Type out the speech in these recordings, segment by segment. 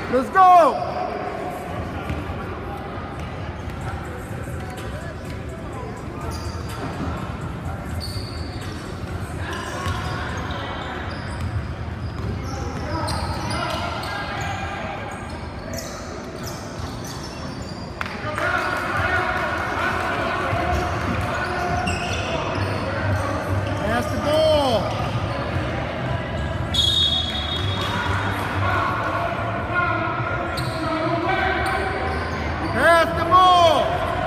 Let's go. Pass the ball. Pass the ball.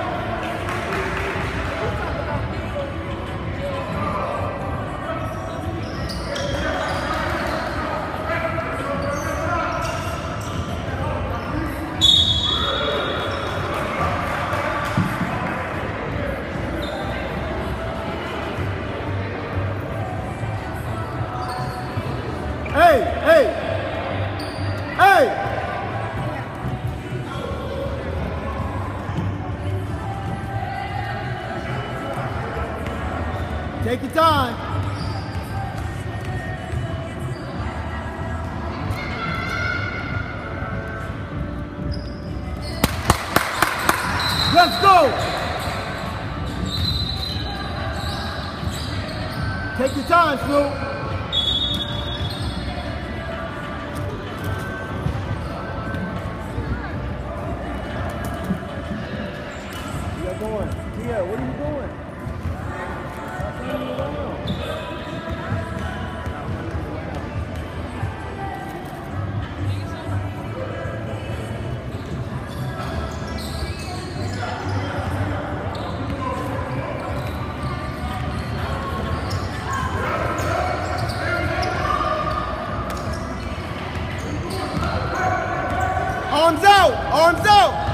Hey, hey, hey. Take your time. Let's go. Take your time, Snoop. Going? Tia, what are you doing? Stop running around. Arms out! Arms out!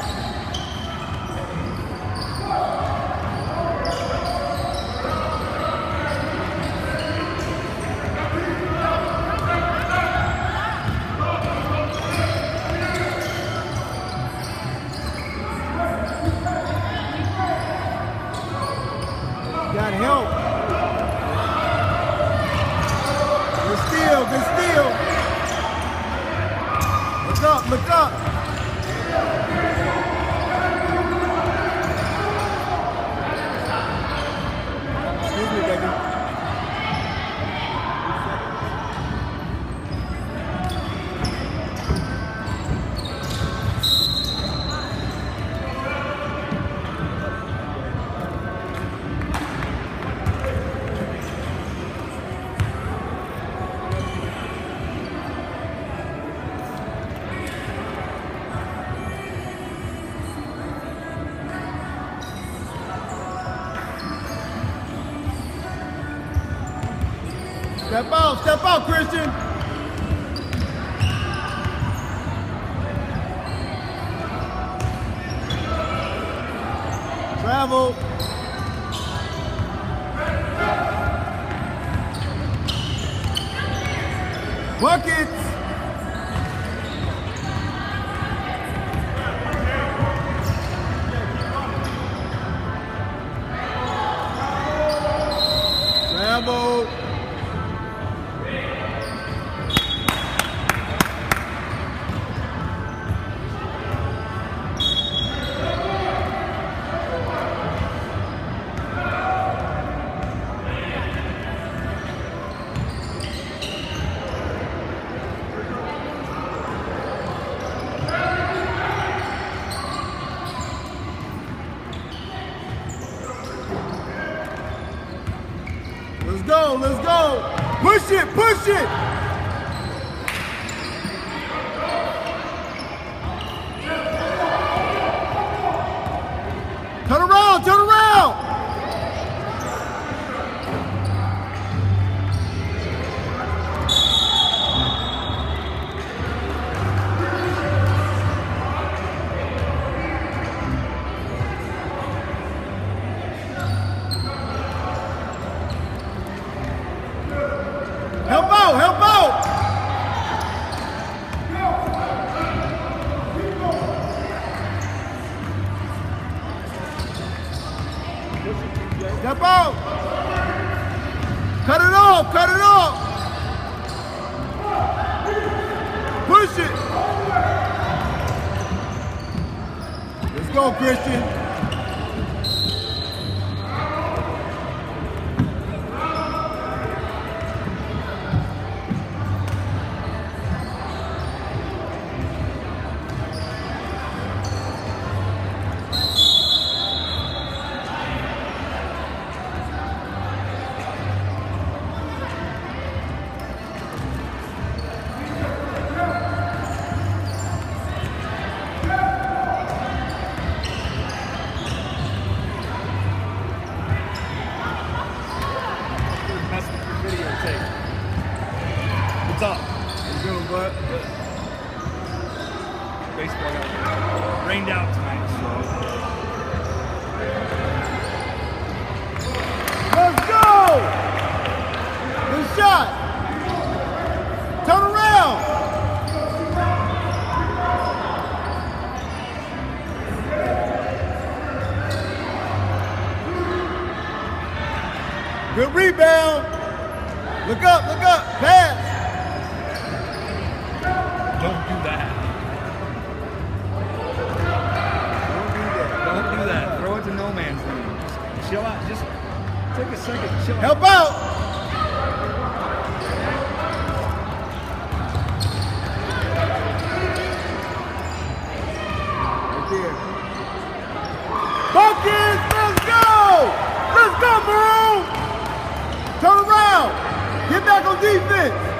Got help. Good steal, good steal. Look up, look up. Excuse me, baby. Step out, Christian. Travel. Buckets. Travel. Let's go, let's go. Push it, push it. Turn around, turn around. Help out, help out. Christian. What's up? How you doing, bud? Good. Baseball got rained out tonight, so. Let's go! Good shot! Turn around! Good rebound! Look up, pass! Don't do that. Don't do that. Throw it to no man's land. Just chill out. Just take a second to chill out. Help out! Right there. Buckets, let's go! Let's go, Maroon! Turn around! Get back on defense!